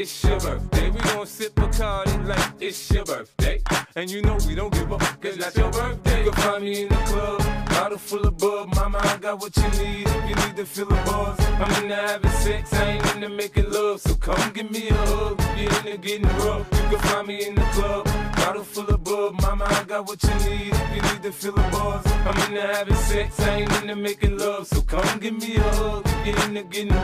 it's your birthday. We gon' sip Bacardi like it's your birthday. And you know we don't give up, cause that's your birthday. You can find me in the club, bottle full of bub. Mama, I got what you need if you need to feel the buzz. I'm into having sex, I ain't into making love. So come give me a hug, if you're into getting rough. You can find me in the club, bottle full of bub. Mama, I got what you need if you need to feel the buzz. I'm into having sex, I ain't into making love. So come give me a hug, if you're into getting